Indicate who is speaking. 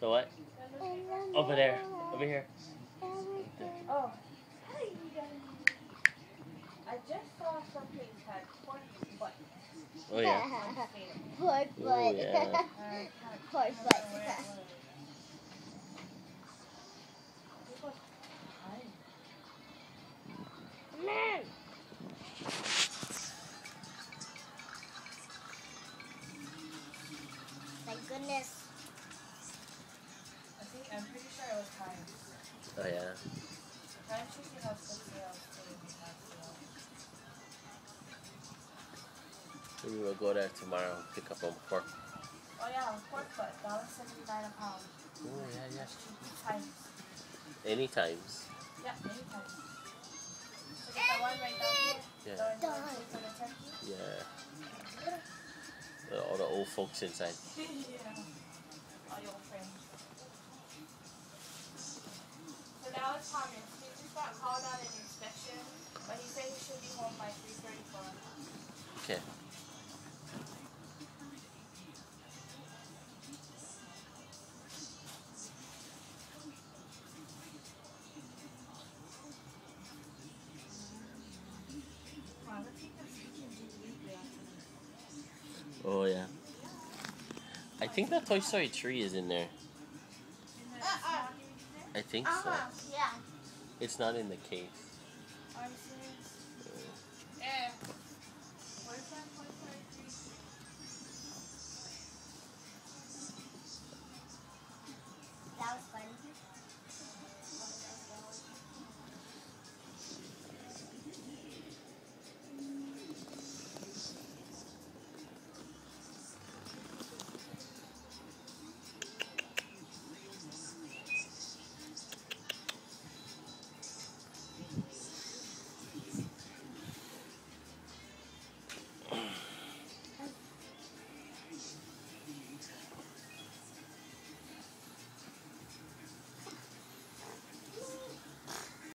Speaker 1: The what? Over there. Over here.
Speaker 2: Oh. I just saw something had pork butt.
Speaker 1: Oh yeah.
Speaker 3: Pork
Speaker 1: Oh
Speaker 3: butt.
Speaker 1: yeah.
Speaker 3: Pork butt. Man. Thank goodness.
Speaker 2: I'm pretty sure it was time.
Speaker 1: Oh yeah.
Speaker 2: Time should have some sales too.
Speaker 1: We will go there tomorrow. Pick up on pork.
Speaker 2: Oh yeah, pork butt. $1.79 a pound.
Speaker 1: Oh yeah, yeah.
Speaker 2: Times.
Speaker 1: Any times.
Speaker 2: Yeah, many times. Look at the one right down here.
Speaker 1: Yeah.
Speaker 2: The one for the turkey.
Speaker 1: Yeah. All the old folks inside.
Speaker 2: Yeah. All your old friends. So now it's Thomas. He just got called on an inspection, but he said he should be home by 3:34.
Speaker 1: Okay. Oh yeah. I think the Toy Story 3 is in there. I think so.
Speaker 3: Yeah.
Speaker 1: It's not in the case.